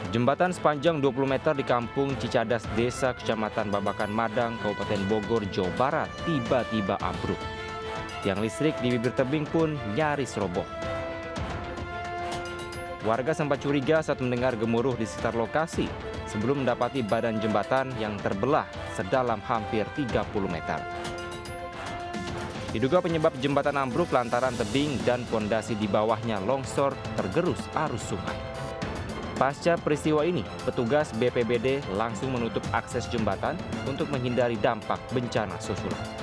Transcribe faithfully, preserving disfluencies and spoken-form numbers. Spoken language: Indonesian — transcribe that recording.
Jembatan sepanjang dua puluh meter di Kampung Cicadas, Desa Kecamatan Babakan Madang, Kabupaten Bogor, Jawa Barat, tiba-tiba ambruk. Tiang listrik di bibir tebing pun nyaris roboh. Warga sempat curiga saat mendengar gemuruh di sekitar lokasi sebelum mendapati badan jembatan yang terbelah sedalam hampir tiga puluh meter. Diduga penyebab jembatan ambruk lantaran tebing dan pondasi di bawahnya longsor tergerus arus sungai. Pasca peristiwa ini, petugas B P B D langsung menutup akses jembatan untuk menghindari dampak bencana susulan.